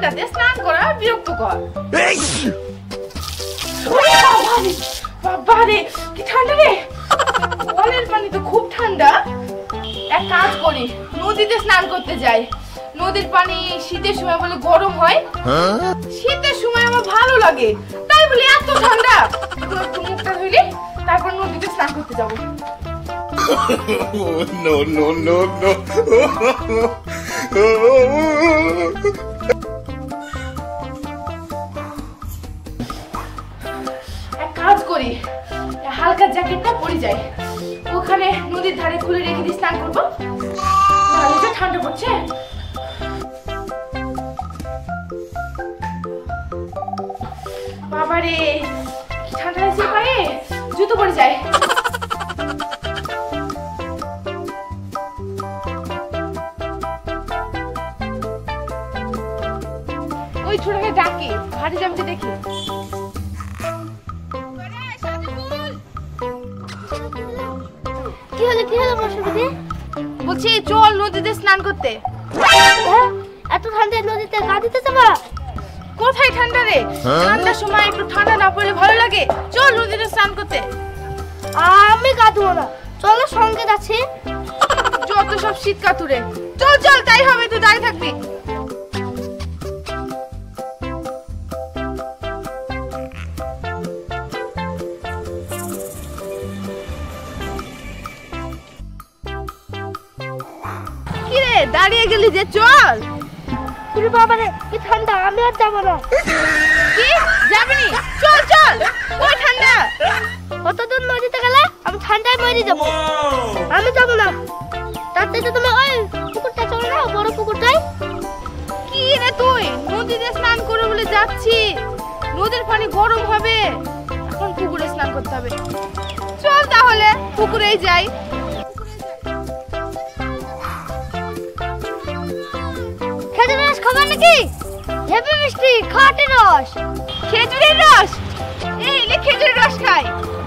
ঠান্ডাতে স্নান করা বিরক্তকর। বাবারে কি ঠান্ডা রে, কলের পানি তো খুব ঠান্ডা। এক কাজ করি, নদীতে স্নান করতে যাই। নদীর পানি শীতের সময় বলে গরম হয়, শীতের সময় আমার ভালো লাগে, তাই বলে এত ঠান্ডা। একটু মুখটা ধুইলে তারপর নদীতে স্নান করতে যাবো। No, no, no, no. এক কাজ করি, হালকা জ্যাকেটটা পরে যাই, ওখানে নদীর ধারে খুলে রেখে দিয়ে স্নান করবো, তাহলে যে ঠান্ডা পড়ছে। বাবারে কি ঠান্ডা লাগছে পায়ে, জুতো পরে যায়। ওই ছোটকে ডাকি, হাড়ি জমতে দেখি। কি হলো বসুবিধে? বলছি চল নদীতে স্নান করতে। এত ঠান্ডায় নদীতে গা দিতে যাবা? কোথায় ঠান্ডা রে, ঠান্ডার সময় একটু ঠান্ডা না পড়লে ভালো লাগে। চল নদীতে স্নান করতে। আমি গা দেবো না, চলো সঙ্গে যাচ্ছি। যত সব শীত কাতুরে, চল চল তাই হবে, তুই দাঁড়িয়ে থাকবি। কিরে দাঁড়িয়ে গেলি যে, চল। তুমি বাবারে কি ঠান্ডা, আমি আর যাবো না। কি যাবি? চল চল, ওই ঠান্ডা। কত দূর নদীতে গেলে আমি ঠান্ডায় মরে যাবো, আমি যাবো না। তার থেকে তুমি ওই পুকুরটা চলো না, বড় পুকুরটাই। কি রে তুই নদীতে স্নান করে বলে যাচ্ছি, নদীর পানি গরম হবে, এখন পুকুরে স্নান করতে হবে। চল তাহলে পুকুরেই যাই। খেজুরের রস খাবার নাকি? হেভি মিষ্টি খাঁটি রস। খেজুরের রস? এই নে খেজুরের রস খাই।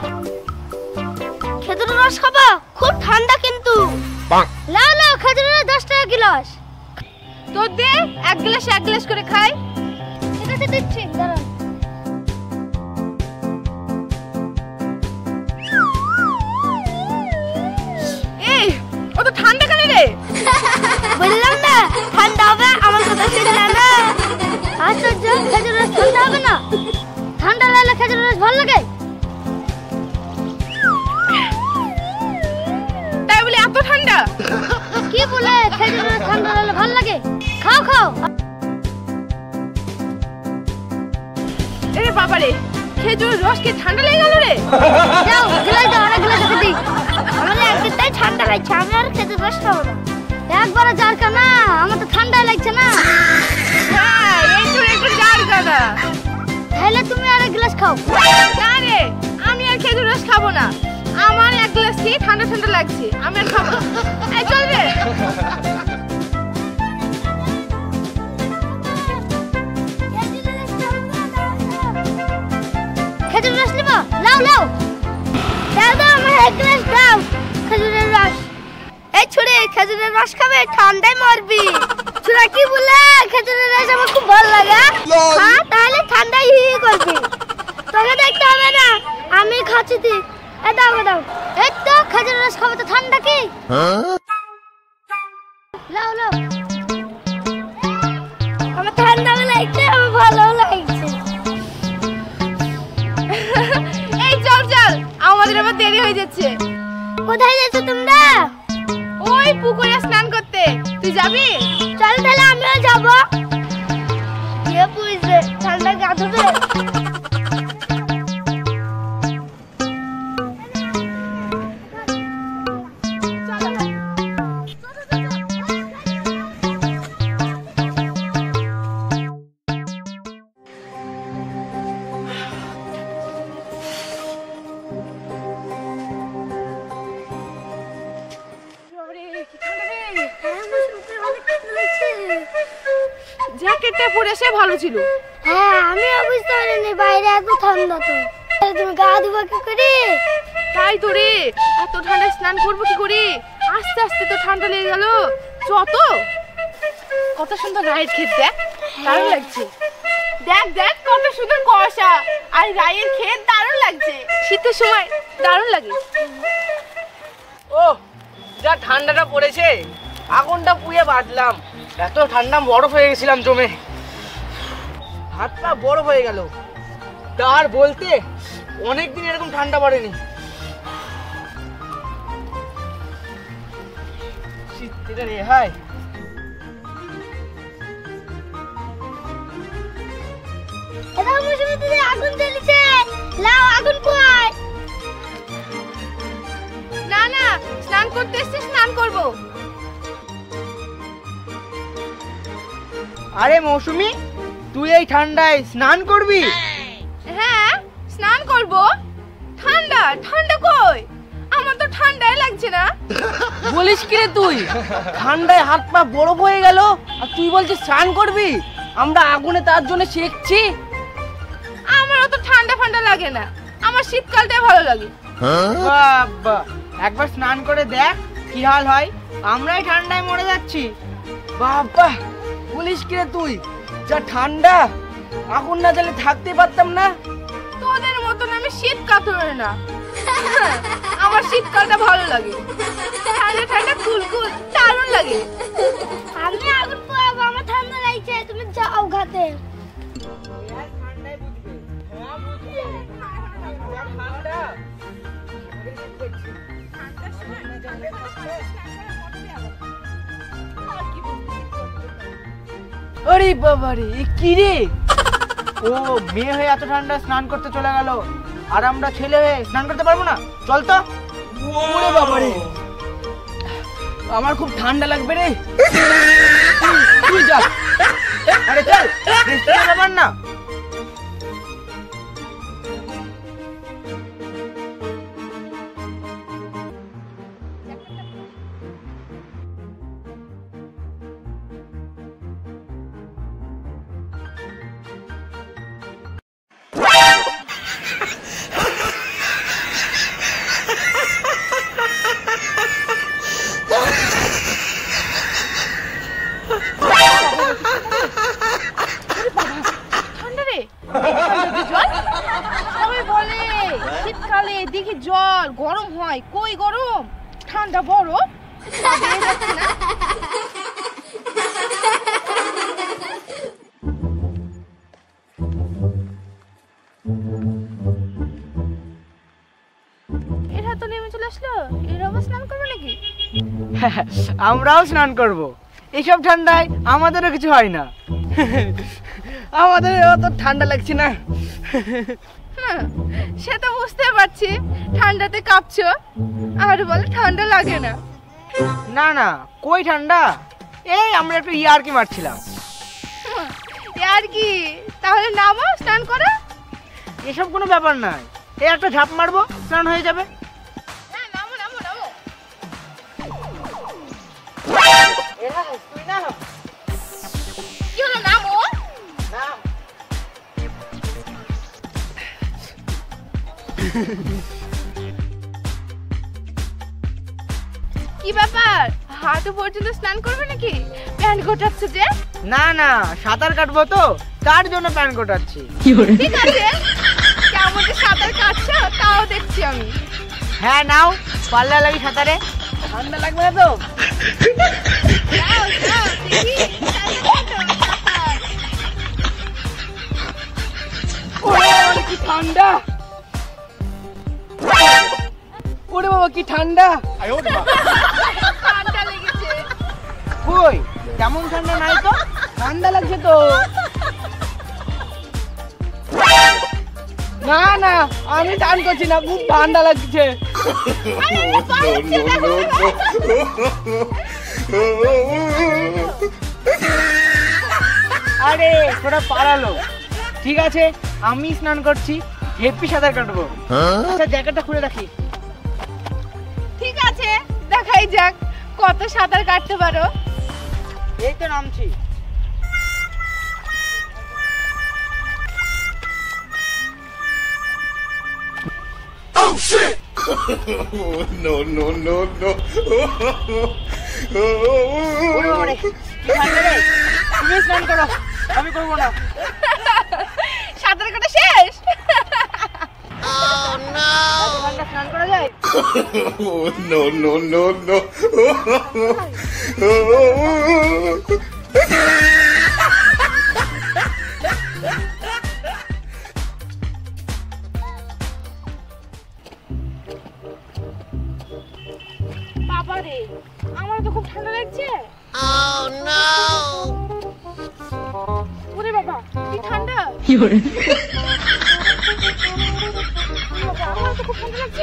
খেজুরের রস খাবা? খুব ঠান্ডা কিন্তু। লাও লাও, খেজুরের রস 10 টাকা গ্লাস। তো দে, এক গ্লাস করে খাই। ঠিক আছে দিচ্ছি, দাঁড়াও। এই ও তো ঠান্ডা কেন রে? বললাম না ঠান্ডা হবে, আমার কথা শুনলে না। আশ্চর্য, খেজুরের রস ঠান্ডা হবে না? ঠান্ডা লাগলে খেজুরের রস ভালো লাগে? তাই বলে এত ঠান্ডা? কি বলে খেজুরের রস ঠান্ডা লাগলে ভালো লাগে? খাও খাও। এরে বাবারে, খেজুরের রস কি ঠান্ডা লেগে গেল রে? যাও গ্লাস দাও, অনেক গ্লাস রেখে দিই। আমার একটাই ঠান্ডা লাগছে, আমি আর খেজুরের রস খাবো না। একবারে জার কানা, আমার তো ঠান্ডা লাগছে না। হ্যাঁ একটু জার কানা। তাহলে তুমি আর এক গ্লাস খাও। না রে, আমি আর খেজুর রস খাবো না, আমার এক গ্লাস খেয়ে ঠান্ডা ঠান্ডা লাগছে, আমি আর খাবো না। এই চল রে। খেজুরের রস নেবো? লাও লাও দাও দাও, আমার এক গ্লাস দাও খেজুরের রস। এই ছুরি, খেজুরের রস খাবে, ঠান্ডায় মরবি। ছুরা কি বলে, খেজুরের রস আমার খুব ভালো লাগে। হ্যাঁ তাহলে ঠান্ডায় হি করবি, তোকে দেখতে হবে না, আমি খাচ্ছি। তুই দাও দাও। এই তো খেজুরের রস খাবে তো ঠান্ডা কি? লাও লাও, আমার ঠান্ডা লাগছে, আমার ভালো লাগছে। এই চল চল, আমাদের আবার দেরি হয়ে যাচ্ছে। কোথায় যাচ্ছ তোমরা? ওই পুকুরে স্নান করতে, তুই যাবি? চল তাহলে আমিও যাবো। কে বুঝবে ঠান্ডা গা ধুবে? জ্যাকেটটা পরে আসে ভালো ছিল। হ্যাঁ আমিও বুঝতে পারিনি, বাইরে এত ঠান্ডা। তো তুমি গা ধুবা কি করে? তাই তো রে, এত ঠান্ডায় স্নান করবো কি করে? আস্তে আস্তে তো ঠান্ডা লেগে গেল। যত কত সুন্দর রাইড খেতে। দারুণ লাগছে। দেখ দেখ কত সুন্দর কুয়াশা আর রায়ের ক্ষেত, দারুণ লাগছে। শীতের সময় দারুণ লাগে। ও যা ঠান্ডাটা পড়েছে, আগুনটা পুড়িয়ে বাঁধলাম। এত ঠান্ডা বরফ হয়ে গেছিলাম জমে, হাত পা বরফ হয়ে গেল। তার বলতে অনেকদিন এরকম ঠান্ডা পড়েনি। শীত থেকে রেহাই। এটা মৌসুমী দিদি আগুন জ্বলেছে, লাও আগুন পোয়াই। না না, স্নান করতে এসেছি, স্নান করব। আরে মৌসুমী, তুই এই ঠান্ডায় স্নান করবি? হ্যাঁ স্নান করব। ঠান্ডা ঠান্ডা কই, আমার তো ঠান্ডাই লাগছে না। বলিস কি রে তুই? ঠান্ডায় হাত পা বরফ হয়ে গেল আর তুই বলছিস স্নান করবি? আমরা আগুনে তার জন্য সেকছি। আমারও তো ঠান্ডা ঠান্ডা লাগে না, আমার শীতকালটাই ভালো লাগে। বাবা, একবার স্নান করে দেখ কি হাল হয়। আমরাই ঠান্ডায় মরে যাচ্ছি। বাবা, বলিস কি রে তুই? যা ঠান্ডা, আগুন না জ্বালে থাকতে পারতাম না। তোদের মতন আমি শীত কাতরে না, আমার শীতকালটা ভালো লাগে। ঠান্ডা ঠান্ডা কুলকুল দারুণ লাগে। আমি আগুন পোয়াবো, আমার ঠান্ডা লাগছে, তুমি যাও ঘাটে। আরে বাবা রে, এ কি রে? ও মেয়ে হয়ে এত ঠান্ডা স্নান করতে চলে গেল, আর আমরা ছেলে হয়ে স্নান করতে পারবো না? চল তো। ওরে বাবা রে, আমার খুব ঠান্ডা লাগবে রে। তুই যা। আরে চল, বৃষ্টি ব্যাপার না। ঠান্ডা রে, সবাই বলে শীতকালে দেখি জল গরম হয়, কই গরম, ঠান্ডা বরফ। এরা তো নেমে চলে আসলো, এরাও স্নান করবে নাকি? আমরাও স্নান করব। এইসব ঠান্ডায় আমাদেরও কিছু হয় না। আমাদের অত ঠান্ডা লাগছে না। হ্যাঁ, সে তো বুঝতে পারছি, ঠান্ডাতে কাঁপছো আর বলে ঠান্ডা লাগে না। না না, কই ঠান্ডা, এই আমরা একটু ইয়ার্কি মারছিলাম। আর কি, তাহলে নামো স্নান করো। এসব কোনো ব্যাপার নয়, এই একটা ঝাঁপ মারবো, স্নান হয়ে যাবে। হ্যাঁ নামো নামো নামো। তুই না, কি হলো, নামো। কি ব্যাপার, হাঁটু পর্যন্ত স্নান করবে নাকি? প্যান্ট গোটাচ্ছ যে? না না, সাঁতার কাটবো তো, তার জন্য প্যান্ট গোটাচ্ছি। ঠিক আছে, কেমন যে সাঁতার কাটছো তাও দেখছি আমি। হ্যাঁ নাও, পাল্লা লাগি সাঁতারে, ঠান্ডা লাগবে না তো? যাও, যাও, দেখি, ওরে বাবা, কি ঠান্ডা! ওরে বাবা, কি ঠান্ডা! ঠান্ডা লেগেছে। কই, তেমন ঠান্ডা নাই তো, ঠান্ডা লাগছে তো। না না, আমি টান করছি না, খুব ঠান্ডা লাগছে। আরে ওরা পালালো। ঠিক আছে, আমি স্নান করছি, হেপি সাঁতার কাটবো। আচ্ছা, জ্যাকেটটা খুলে রাখি। ঠিক আছে, দেখাই যাক কত সাঁতার কাটতে পারো। এই তো নামছি। No, no, no, no. ওরে বাবা রে, কি ঠান্ডা রে। তুমি স্নান করো, আমি করবো না। সাঁতার কাটা শেষ। এত ঠান্ডা স্নান করা যায়? Oh, no, no, no, no. বাবা রে, আমার তো খুব ঠান্ডা লাগছে। ওরে বাবা, কি ঠান্ডা। বাবা, আমার তো খুব ঠান্ডা লাগছে।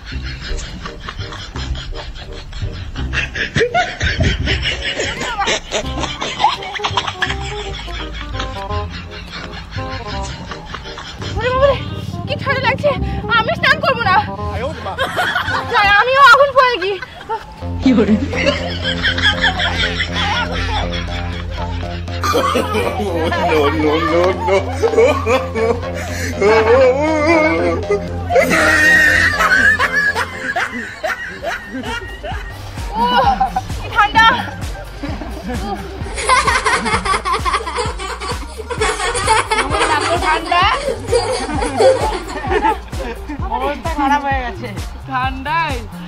ওরে বাবা রে, কি ঠান্ডা লাগছে। আমি স্নান করবো না। যাই, আমিও আগুন পড়ে গি। No, no, no, no. ও, কি ঠান্ডা। ঠান্ডা অবস্থা খারাপ হয়ে গেছে ঠান্ডায়।